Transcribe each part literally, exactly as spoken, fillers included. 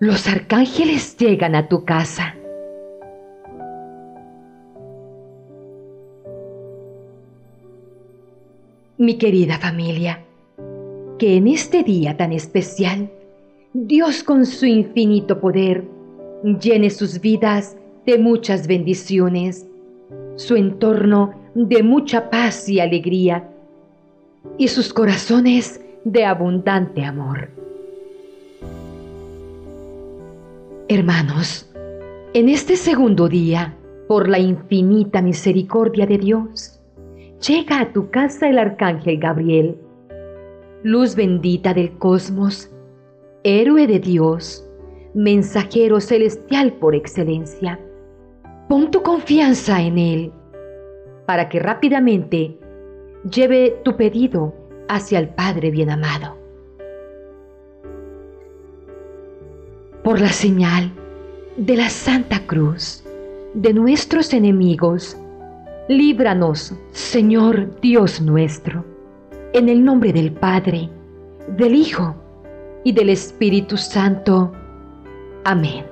Los arcángeles llegan a tu casa. Mi querida familia, que en este día tan especial, Dios con su infinito poder llene sus vidas de muchas bendiciones, su entorno de mucha paz y alegría, y sus corazones de abundante amor. Hermanos, en este segundo día, por la infinita misericordia de Dios, llega a tu casa el arcángel Gabriel, luz bendita del cosmos, héroe de Dios, mensajero celestial por excelencia. Pon tu confianza en él, para que rápidamente lleve tu pedido hacia el Padre bien amado. Por la señal de la Santa Cruz de nuestros enemigos, líbranos, Señor Dios nuestro, en el nombre del Padre, del Hijo y del Espíritu Santo. Amén.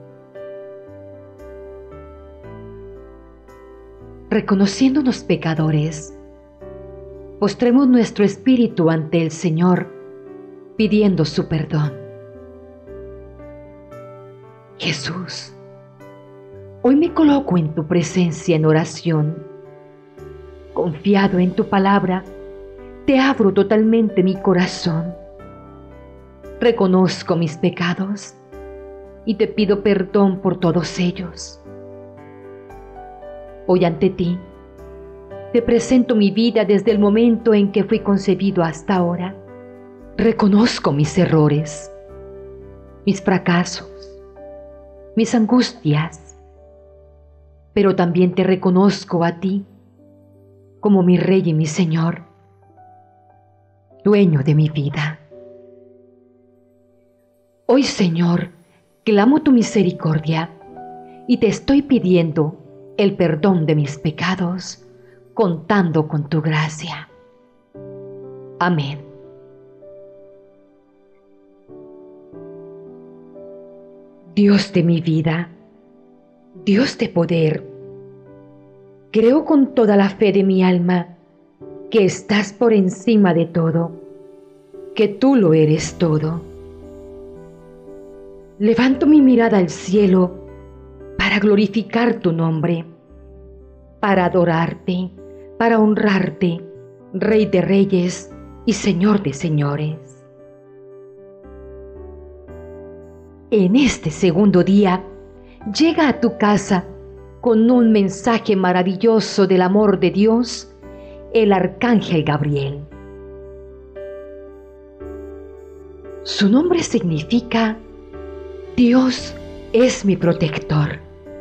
Reconociéndonos pecadores, postremos nuestro espíritu ante el Señor, pidiendo su perdón. Jesús, hoy me coloco en tu presencia en oración. Confiado en tu palabra, te abro totalmente mi corazón. Reconozco mis pecados y te pido perdón por todos ellos. Hoy ante ti, te presento mi vida desde el momento en que fui concebido hasta ahora. Reconozco mis errores, mis fracasos, mis angustias, pero también te reconozco a ti como mi Rey y mi Señor, dueño de mi vida. Hoy, Señor, clamo tu misericordia y te estoy pidiendo el perdón de mis pecados, contando con tu gracia. Amén. Dios de mi vida, Dios de poder, creo con toda la fe de mi alma que estás por encima de todo, que tú lo eres todo. Levanto mi mirada al cielo para glorificar tu nombre, para adorarte, para honrarte, Rey de reyes y Señor de señores. En este segundo día, llega a tu casa con un mensaje maravilloso del amor de Dios, el arcángel Gabriel. Su nombre significa Dios es mi protector.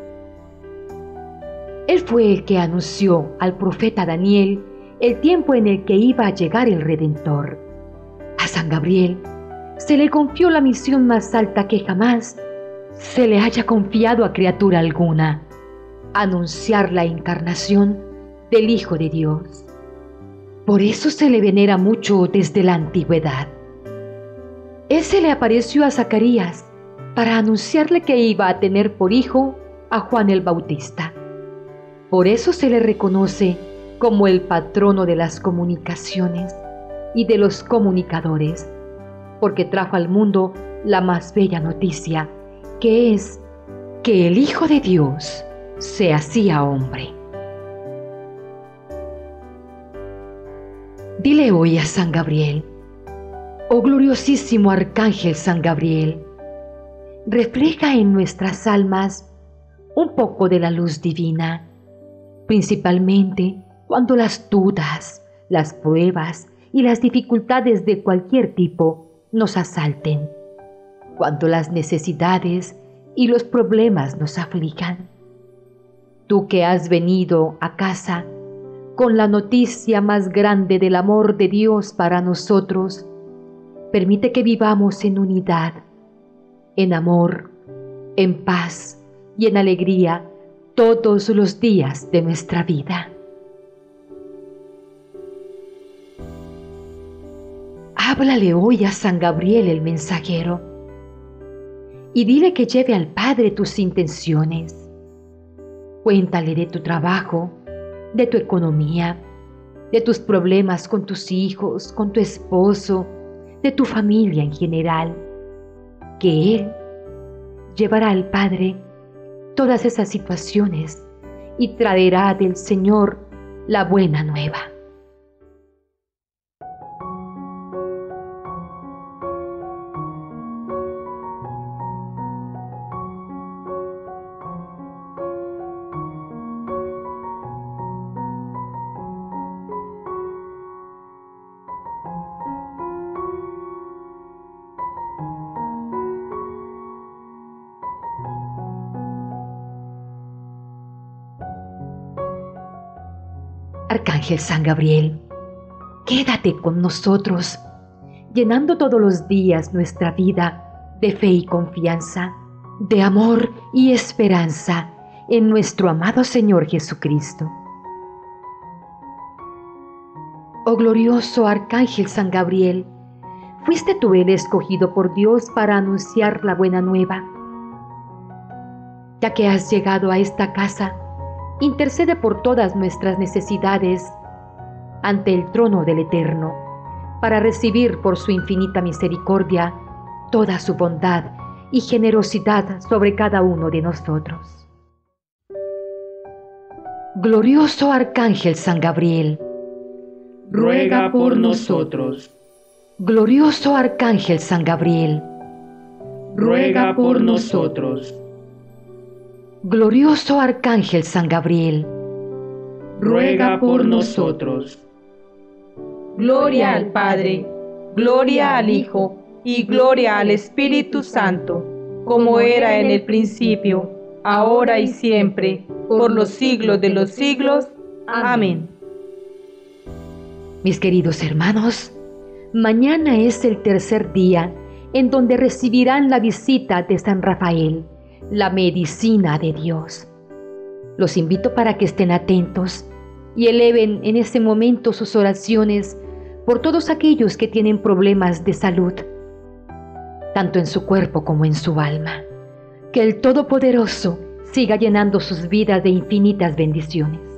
Él fue el que anunció al profeta Daniel el tiempo en el que iba a llegar el Redentor. A San Gabriel se le confió la misión más alta que jamás se le haya confiado a criatura alguna: anunciar la encarnación del Hijo de Dios. Por eso se le venera mucho desde la antigüedad. Él se le apareció a Zacarías para anunciarle que iba a tener por hijo a Juan el Bautista. Por eso se le reconoce como el patrono de las comunicaciones y de los comunicadores, porque trajo al mundo la más bella noticia, que es que el Hijo de Dios se hacía hombre. Dile hoy a San Gabriel: oh gloriosísimo arcángel San Gabriel, refleja en nuestras almas un poco de la luz divina, principalmente cuando las dudas, las pruebas y las dificultades de cualquier tipo nos asalten, cuando las necesidades y los problemas nos aflijan. Tú que has venido a casa con la noticia más grande del amor de Dios para nosotros, permite que vivamos en unidad, en amor, en paz y en alegría todos los días de nuestra vida. Háblale hoy a San Gabriel el mensajero y dile que lleve al Padre tus intenciones. Cuéntale de tu trabajo, de tu economía, de tus problemas con tus hijos, con tu esposo, de tu familia en general, que Él llevará al Padre todas esas situaciones y traerá del Señor la buena nueva. Arcángel San Gabriel, quédate con nosotros, llenando todos los días nuestra vida de fe y confianza, de amor y esperanza en nuestro amado Señor Jesucristo. Oh glorioso Arcángel San Gabriel, fuiste tú el escogido por Dios para anunciar la buena nueva. Ya que has llegado a esta casa, intercede por todas nuestras necesidades ante el trono del Eterno, para recibir por su infinita misericordia toda su bondad y generosidad sobre cada uno de nosotros. Glorioso Arcángel San Gabriel, ruega por nosotros. Glorioso Arcángel San Gabriel, ruega por nosotros. Glorioso Arcángel San Gabriel, ruega por nosotros. Gloria al Padre, gloria al Hijo y gloria al Espíritu Santo, como era en el principio, ahora y siempre, por los siglos de los siglos. Amén. Mis queridos hermanos, mañana es el tercer día en donde recibirán la visita de San Rafael, la medicina de Dios. Los invito para que estén atentos y eleven en ese momento sus oraciones por todos aquellos que tienen problemas de salud, tanto en su cuerpo como en su alma. Que el Todopoderoso siga llenando sus vidas de infinitas bendiciones.